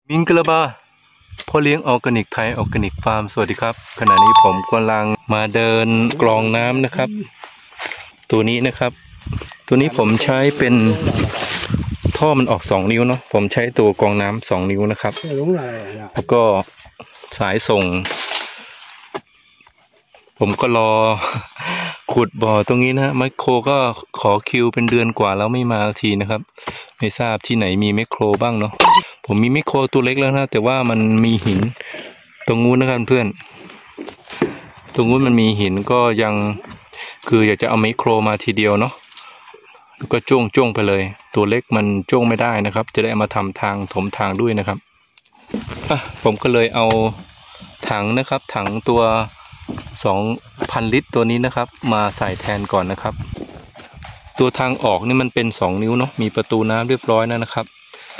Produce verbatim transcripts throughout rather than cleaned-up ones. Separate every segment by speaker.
Speaker 1: มิงกะลาบาพ่อเลี้ยงออร์แกนิกไทยออร์แกนิกฟาร์มสวัสดีครับขณะนี้ผมกำลังมาเดินกรองน้ำนะครับตัวนี้นะครับตัวนี้ผมใช้เป็นท่อมันออกสองนิ้วเนาะผมใช้ตัวกรองน้ำสองนิ้วนะครับแล้วก็สายส่งผมก็รอขุดบ่อตรงนี้นะแมคโครก็ขอคิวเป็นเดือนกว่าแล้วไม่มาทีนะครับไม่ทราบที่ไหนมีแมคโครบ้างเนาะผมมีแมคโครตัวเล็กแล้วนะแต่ว่ามันมีหินตรงนู้นนะครับเพื่อนตรงนู้นมันมีหินก็ยังคืออยากจะเอาแมคโครมาทีเดียวเนาะแล้วก็จ้วงจ้วงไปเลยตัวเล็กมันจ้วงไม่ได้นะครับจะได้มาทำทางถมทางด้วยนะครับอ่ะผมก็เลยเอาถังนะครับถังตัวสองพันลิตรตัวนี้นะครับมาใส่แทนก่อนนะครับตัวทางออกนี่มันเป็นสองนิ้วเนาะมีประตูน้ำเรียบร้อยแล้วนะครับ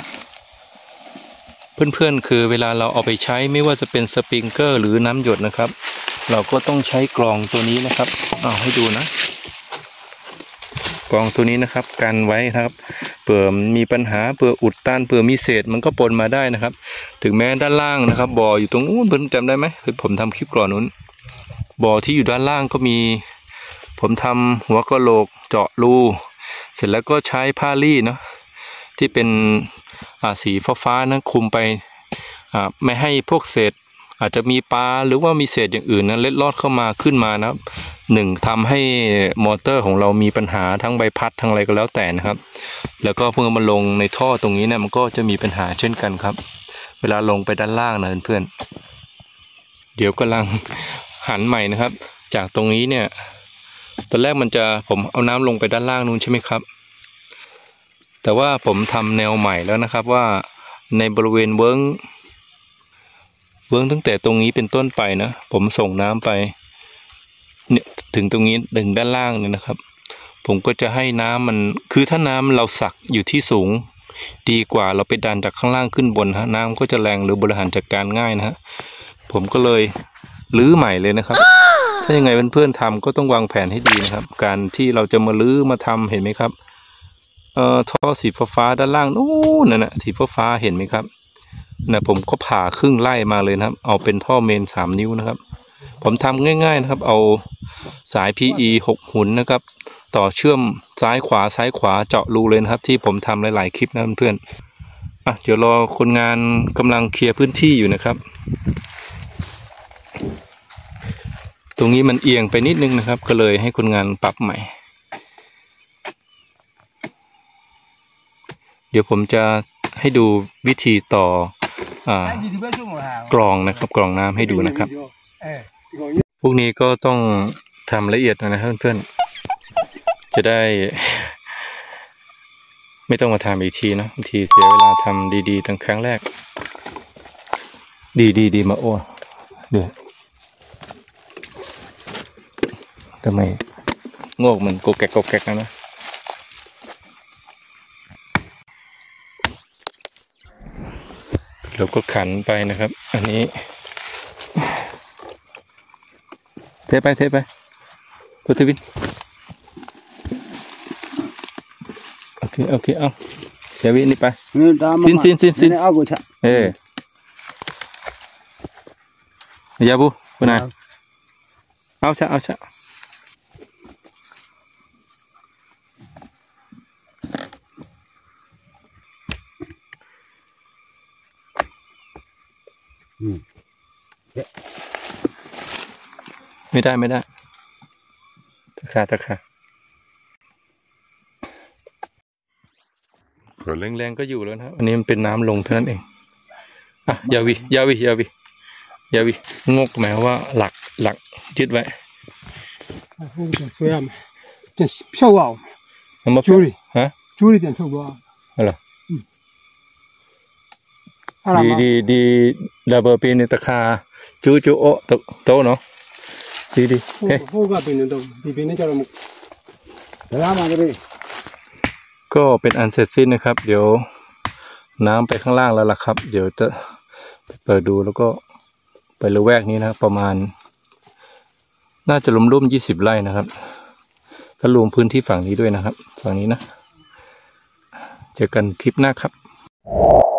Speaker 1: เพื่อนๆคือเวลาเราเอาไปใช้ไม่ว่าจะเป็นสปริงเกอร์หรือน้ำหยดนะครับเราก็ต้องใช้กรองตัวนี้นะครับเอาให้ดูนะกรองตัวนี้นะครับกันไว้ครับเผื่อมีปัญหาเผื่ออุดตันเผื่อมีเศษมันก็ปนมาได้นะครับถึงแม้ด้านล่างนะครับบ่ออยู่ตรงนู้นเพื่อนจำได้ไหมคือผมทำคลิปก่อนนู้นบ่อที่อยู่ด้านล่างก็มีผมทำหัวกะโหลกเจาะรูเสร็จแล้วก็ใช้ผ้าลี่เนาะที่เป็นสีฟ้าๆนะคุมไปไม่ให้พวกเศษอาจจะมีปลาหรือว่ามีเศษอย่างอื่นนะเล็ดลอดเข้ามาขึ้นมานะหนึ่งทำให้มอเตอร์ของเรามีปัญหาทั้งใบพัดทั้งอะไรก็แล้วแต่นะครับแล้วก็เมื่อมันลงในท่อตรงนี้เนี่ยมันก็จะมีปัญหาเช่นกันครับเวลาลงไปด้านล่างนะเพื่อนๆเดี๋ยวกำลังหันใหม่นะครับจากตรงนี้เนี่ยตอนแรกมันจะผมเอาน้ำลงไปด้านล่างนู้นใช่ไหมครับแต่ว่าผมทำแนวใหม่แล้วนะครับว่าในบริเวณเวิ้งเวิ้งตั้งแต่ตรงนี้เป็นต้นไปนะผมส่งน้ำไปเนี่ยถึงตรงนี้ถึงด้านล่างเนี่ยนะครับผมก็จะให้น้ำมันคือถ้าน้ำเราสักอยู่ที่สูงดีกว่าเราไปดันจากข้างล่างขึ้นบนฮะน้ำก็จะแรงหรือบริหารจัดการง่ายนะฮะผมก็เลยลื้อใหม่เลยนะครับถ้ายังไงเพื่อนๆทำก็ต้องวางแผนให้ดีนะครับการที่เราจะมาลื้อมาทำเห็นไหมครับเอ่อท่อสีฟ้าด้านล่างนู้นนั่นนะสีฟ้าเห็นไหมครับนะผมก็ผ่าครึ่งไล่มาเลยนะครับเอาเป็นท่อเมนสามนิ้วนะครับผมทำง่ายๆนะครับเอาสาย พี อี หกหุ่นนะครับต่อเชื่อมซ้ายขวาซ้ายขวาเจาะรูเลยนะครับที่ผมทำหลายๆคลิปนะเพื่อนๆอ่ะเดี๋ยวรอคนงานกำลังเคลียร์พื้นที่อยู่นะครับตรงนี้มันเอียงไปนิดนึงนะครับก็เลยให้คนงานปรับใหม่เดี๋ยวผมจะให้ดูวิธีต่อกรองนะครับกรองน้ำให้ดูนะครับพวกนี้ก็ต้องทำละเอียดนะครับเพื่อนๆจะได้ไม่ต้องมาทำอีกทีนะบางทีเสียเวลาทำดีๆตั้งครั้งแรกดีๆดีมาโอ้เดี๋ยวทำไมงอกมันโกแกกโกแกกนะนะเราก็ขันไปนะครับอันนี้เทไปเทไปพุทธวินโอเคโอเคเอาเดี๋ยววินี่ไปสินสินสินสินเออยาบุบุนายเอาชะเอาชะไม่ได้ไม่ได้ตะขาตะขาฝนแรงๆก็อยู่แล้วนะอันนี้มันเป็นน้ำลงเท่านั้นเองอ่ะยาวิยาวิยาวิยาวิงกหมายว่าหลักหลักยึดไว้จูริฮะจูริเดี๋ยวถูกว่าอะไรดีดีดีดับเบิลปีนตะขาจูจูโอโตโตเนาะดีดีเฮ้ยก็เป็นอันเสร็จสิ้นนะครับเดี๋ยวน้ำไปข้างล่างแล้วล่ะครับเดี๋ยวจะเปิดดูแล้วก็ไปละแวกนี้นะประมาณน่าจะรวมๆยี่สิบไร่นะครับก็รวมพื้นที่ฝั่งนี้ด้วยนะครับฝั่งนี้นะเจอกันคลิปหน้าครับ